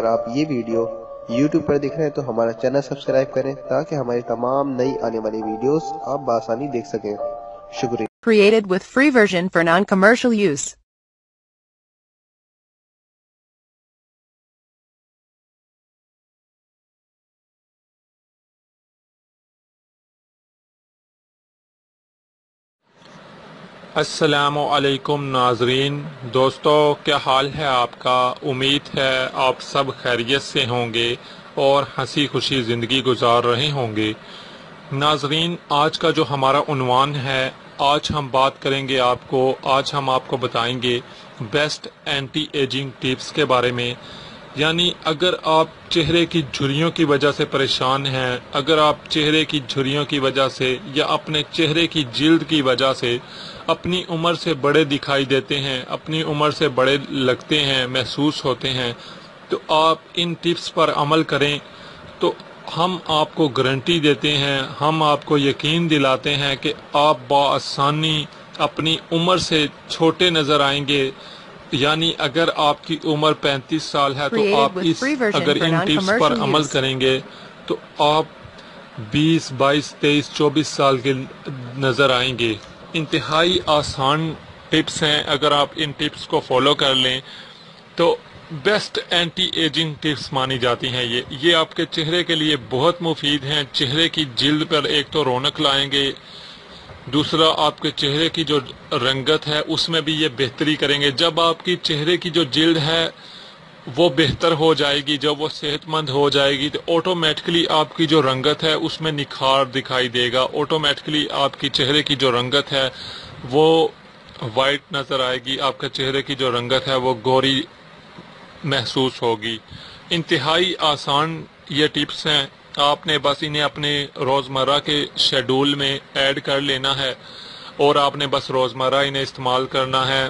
اگر آپ یہ ویڈیو YouTube پر دیکھ رہے ہیں تو ہمارا چینل سبسکرائب کریں تاکہ ہماری تمام نئی آنے والی ویڈیوز آپ بآسانی دیکھ سکیں۔ شکریہ۔ Created with free version for non-commercial use. السلام علیکم ناظرین، دوستو کیا حال ہے آپ کا؟ امید ہے آپ سب خیریت سے ہوں گے اور ہنسی خوشی زندگی گزار رہے ہوں گے۔ ناظرین، آج کا جو ہمارا عنوان ہے، آج ہم بات کریں گے آج ہم آپ کو بتائیں گے بیسٹ اینٹی ایجنگ ٹپس کے بارے میں۔ یعنی اگر آپ چہرے کی جھریوں کی وجہ سے پریشان ہیں، اگر آپ چہرے کی جھریوں کی وجہ سے یا اپنے چہرے کی جلد کی وجہ سے اپنی عمر سے بڑے دکھائی دیتے ہیں، اپنی عمر سے بڑے لگتے ہیں، محسوس ہوتے ہیں، تو آپ ان ٹپس پر عمل کریں تو ہم آپ کو گارنٹی دیتے ہیں، ہم آپ کو یقین دلاتے ہیں کہ آپ بآسانی اپنی عمر سے چھوٹے نظر آئیں گے۔ یعنی اگر آپ کی عمر 35 سال ہے تو آپ اگر ان ٹپس پر عمل کریں گے تو آپ 20، 22، 23، 24 سال کے نظر آئیں گے۔ انتہائی آسان ٹپس ہیں، اگر آپ ان ٹپس کو فالو کر لیں تو بیسٹ اینٹی ایجنگ ٹپس مانی جاتی ہیں۔ یہ آپ کے چہرے کے لیے بہت مفید ہیں۔ چہرے کی جلد پر ایک تو رونق لائیں گے، دوسرا آپ کے چہرے کی جو رنگت ہے اس میں بھی یہ بہتری کریں گے۔ جب آپ کی چہرے کی جو جلد ہے وہ بہتر ہو جائے گی، جب وہ صحت مند ہو جائے گی تو آٹومیٹکلی آپ کی جو رنگت ہے اس میں نکھار دکھائی دے گا، آٹومیٹکلی آپ کی چہرے کی جو رنگت ہے وہ وائٹ نظر آئے گی، آپ کے چہرے کی جو رنگت ہے وہ گوری محسوس ہوگی۔ انتہائی آسان یہ ٹپس ہیں، آپ نے بس انہیں اپنے روزمرہ کے شیڈول میں ایڈ کر لینا ہے اور آپ نے بس روزمرہ انہیں استعمال کرنا ہے،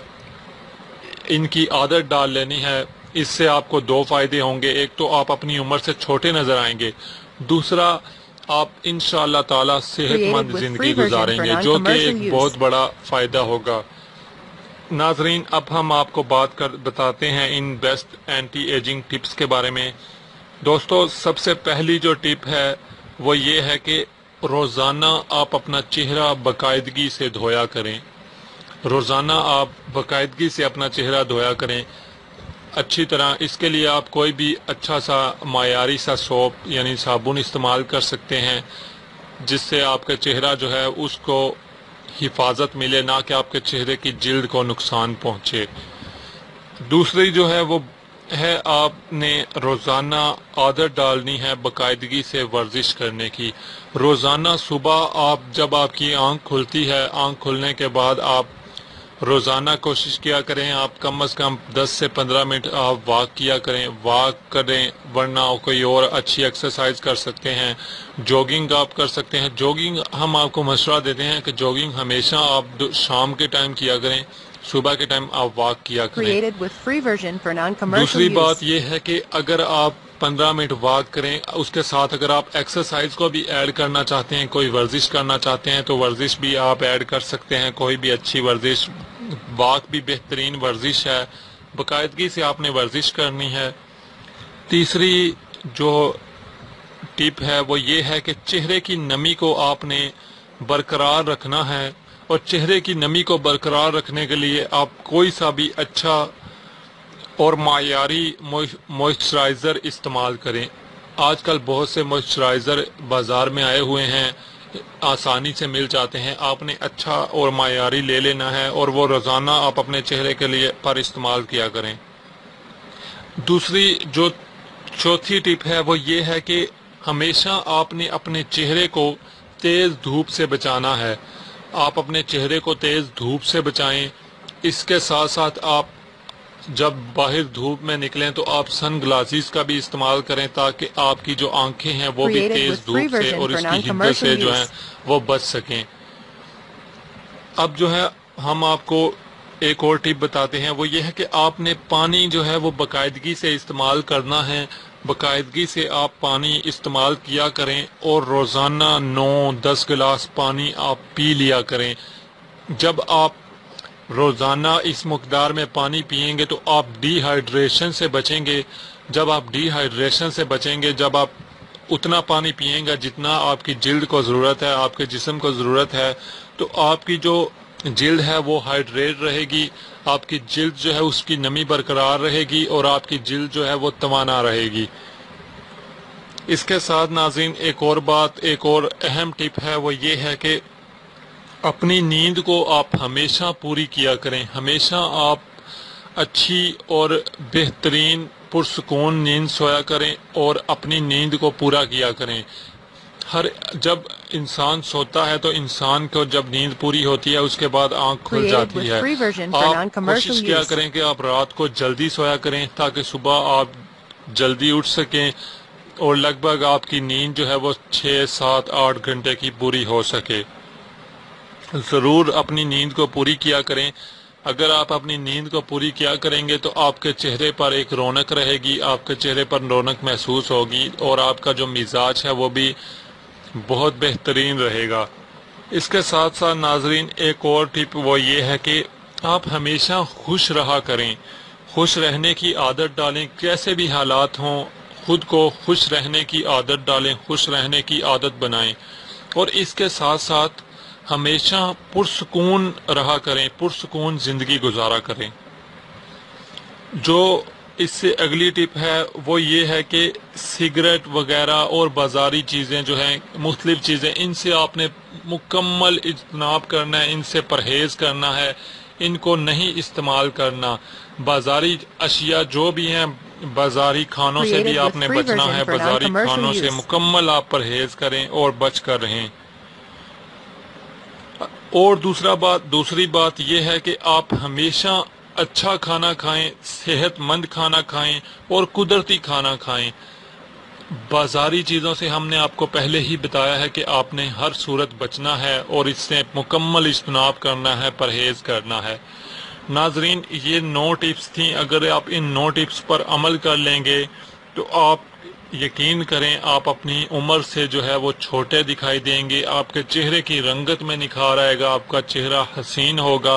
ان کی عادت ڈال لینی ہے۔ اس سے آپ کو دو فائدے ہوں گے، ایک تو آپ اپنی عمر سے چھوٹے نظر آئیں گے، دوسرا آپ انشاءاللہ تعالی صحت مند زندگی گزاریں گے، جو کہ ایک بہت بڑا فائدہ ہوگا۔ ناظرین، اب ہم آپ کو بتاتے ہیں ان بیسٹ اینٹی ایجنگ ٹپس کے بارے میں۔ دوستو، سب سے پہلی جو ٹپ ہے وہ یہ ہے کہ روزانہ آپ اپنا چہرہ باقاعدگی سے دھویا کریں۔ روزانہ آپ باقاعدگی سے اپنا چہرہ دھویا کریں اچھی طرح۔ اس کے لیے آپ کوئی بھی اچھا سا معیاری سا سوپ یعنی صابن استعمال کر سکتے ہیں، جس سے آپ کا چہرہ جو ہے اس کو حفاظت ملے، نہ کہ آپ کے چہرے کی جلد کو نقصان پہنچے۔ دوسری جو ہے وہ ہے آپ نے روزانہ عادت ڈالنی ہے باقاعدگی سے ورزش کرنے کی۔ روزانہ صبح جب آپ کی آنکھ کھلتی ہے، آنکھ کھلنے کے بعد آپ روزانہ کوشش کیا کریں آپ کم از کم 10 سے 15 منٹ آپ واک کیا کریں، واک کریں، ورنہ کوئی اور اچھی ایکسرسائز کر سکتے ہیں، جوگنگ آپ کر سکتے ہیں۔ جوگنگ ہم آپ کو مشورہ دیتے ہیں کہ جوگنگ ہمیشہ آپ شام کے ٹائم کیا کریں، صبح کے ٹائم آپ واک کیا کریں۔ دوسری بات یہ ہے کہ اگر آپ 15 منٹ واک کریں، اس کے ساتھ اگر آپ ایکسرسائز کو بھی ایڈ کرنا چاہتے ہیں، کوئی ورزش کرنا چاہتے ہیں تو ورزش بھی آپ ایڈ کر سکتے ہیں، کوئی بھی اچھی ورزش۔ واک بھی بہترین ورزش ہے، باقاعدگی سے آپ نے ورزش کرنی ہے۔ تیسری جو ٹپ ہے وہ یہ ہے کہ چہرے کی نمی کو آپ نے برقرار رکھنا ہے، اور چہرے کی نمی کو برقرار رکھنے کے لیے آپ کوئی سا بھی اچھا اور معیاری موئسچرائزر استعمال کریں۔ آج کل بہت سے موئسچرائزر بازار میں آئے ہوئے ہیں، آسانی سے مل جاتے ہیں، آپ نے اچھا اور معیاری لے لینا ہے اور وہ روزانہ آپ اپنے چہرے کے لیے پر استعمال کیا کریں۔ دوسری جو چوتھی ٹپ ہے وہ یہ ہے کہ ہمیشہ آپ نے اپنے چہرے کو تیز دھوپ سے بچانا ہے۔ آپ اپنے چہرے کو تیز دھوپ سے بچائیں، اس کے ساتھ ساتھ آپ جب باہر دھوپ میں نکلیں تو آپ سن گلاسز کا بھی استعمال کریں تاکہ آپ کی جو آنکھیں ہیں وہ بھی تیز دھوپ سے اور اس کی حدت سے جو ہیں وہ بچ سکیں۔ اب جو ہے ہم آپ کو ایک اور ٹپ بتاتے ہیں، وہ یہ ہے کہ آپ نے پانی جو ہے وہ باقاعدگی سے استعمال کرنا ہے، باقاعدگی سے آپ پانی استعمال کیا کریں اور روزانہ 9-10 گلاس پانی آپ پی لیا کریں۔ جب آپ روزانہ اس مقدار میں پانی پئیں گے تو آپ ڈی ہائیڈریشن سے بچیں گے۔ جب آپ ڈی ہائیڈریشن سے بچیں گے، جب آپ اتنا پانی پیئیں گا جتنا آپ کی جلد کو ضرورت ہے، آپ کے جسم کو ضرورت ہے، تو آپ کی جو جلد ہے وہ ہائیڈریٹ رہے گی، آپ کی جلد جو ہے اس کی نمی برقرار رہے گی اور آپ کی جلد جو ہے وہ توانا رہے گی۔ اس کے ساتھ ناظرین ایک اور بات، ایک اور اہم ٹپ ہے، وہ یہ ہے کہ اپنی نیند کو آپ ہمیشہ پوری کیا کریں، ہمیشہ آپ اچھی اور بہترین پرسکون نیند سویا کریں اور اپنی نیند کو پورا کیا کریں۔ جب انسان سوتا ہے تو انسان کو جب نیند پوری ہوتی ہے اس کے بعد آنکھ کھل جاتی ہے۔ آپ کوشش کیا کریں کہ آپ رات کو جلدی سویا کریں تاکہ صبح آپ جلدی اٹھ سکیں اور لگ بھگ آپ کی نیند جو ہے وہ 6، 7، 8 گھنٹے کی پوری ہو سکے۔ ضرور اپنی نیند کو پوری کیا کریں۔ اگر آپ اپنی نیند کو پوری کیا کریں گے تو آپ کے چہرے پر ایک رونق رہے گی، آپ کے چہرے پر رونق محسوس ہوگی اور آپ کا جو مزاج ہے وہ بھی بہت بہترین رہے گا۔ اس کے ساتھ ساتھ ناظرین ایک اور ٹپ وہ یہ ہے کہ آپ ہمیشہ خوش رہا کریں، خوش رہنے کی عادت ڈالیں، کیسے بھی حالات ہوں خود کو خوش رہنے کی عادت ڈالیں، خوش رہنے کی عادت بنائیں، اور اس کے ساتھ ساتھ ہمیشہ پرسکون رہا کریں، پرسکون زندگی گزارا کریں۔ جو اس سے اگلی ٹپ ہے وہ یہ ہے کہ سگریٹ وغیرہ اور بازاری چیزیں جو ہیں، مختلف چیزیں، ان سے آپ نے مکمل اجتناب کرنا ہے، ان سے پرہیز کرنا ہے، ان کو نہیں استعمال کرنا۔ بازاری اشیاء جو بھی ہیں، بازاری کھانوں سے بھی آپ نے بچنا ہے، بازاری کھانوں سے مکمل آپ پرہیز کریں اور بچ کر رہیں۔ اور دوسری بات یہ ہے کہ آپ ہمیشہ اچھا کھانا کھائیں، صحت مند کھانا کھائیں اور قدرتی کھانا کھائیں۔ بازاری چیزوں سے ہم نے آپ کو پہلے ہی بتایا ہے کہ آپ نے ہر صورت بچنا ہے اور اس سے مکمل اجتناب کرنا ہے، پرہیز کرنا ہے۔ ناظرین یہ 9 ٹپس تھیں، اگر آپ ان 9 ٹپس پر عمل کر لیں گے تو آپ یقین کریں آپ اپنی عمر سے جو ہے وہ چھوٹے دکھائی دیں گے، آپ کے چہرے کی رنگت میں نکھار آئے گا، آپ کا چہرہ حسین ہوگا،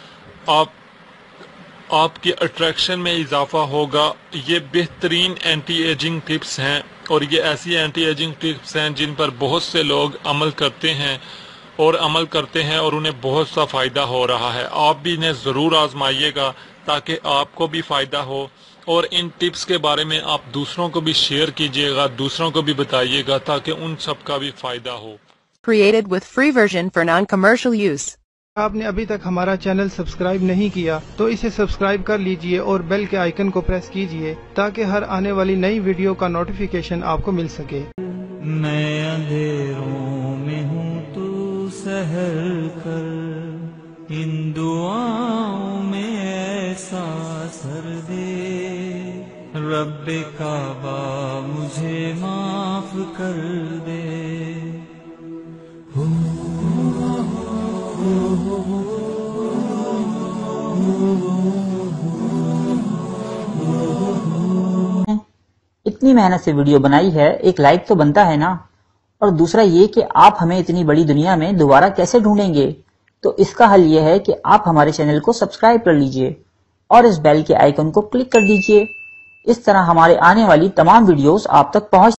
آپ کی اٹریکشن میں اضافہ ہوگا۔ یہ بہترین اینٹی ایجنگ ٹپس ہیں اور یہ ایسی اینٹی ایجنگ ٹپس ہیں جن پر بہت سے لوگ عمل کرتے ہیں اور انہیں بہت سا فائدہ ہو رہا ہے۔ آپ بھی انہیں ضرور آزمائیے گا تاکہ آپ کو بھی فائدہ ہو، اور ان ٹپس کے بارے میں آپ دوسروں کو بھی شیئر کیجیے گا، دوسروں کو بھی بتائیے گا تاکہ ان سب کا بھی فائدہ ہو۔ Created with free version for non-commercial use. آپ نے ابھی تک ہمارا چینل سبسکرائب نہیں کیا تو اسے سبسکرائب کر لیجئے اور بیل کے آئیکن کو پریس کیجئے تاکہ ہر آنے والی نئی ویڈیو کا نوٹیفیکیشن آپ کو مل سکے۔ میں اندھیروں میں ہوں تو سحر کر، ان دعاؤں میں ایسا سر دے، رب کعبہ مجھے معاف کر دے۔ اتنی محنت سے ویڈیو بنائی ہے، ایک لائک تو بنتا ہے نا، اور دوسرا یہ کہ آپ ہمیں اتنی بڑی دنیا میں دوبارہ کیسے ڈھونڈیں گے؟ تو اس کا حل یہ ہے کہ آپ ہمارے چینل کو سبسکرائب کر لیجئے اور اس بیل کے آئیکن کو کلک کر دیجئے۔ اس طرح ہمارے آنے والی تمام ویڈیوز آپ تک پہنچ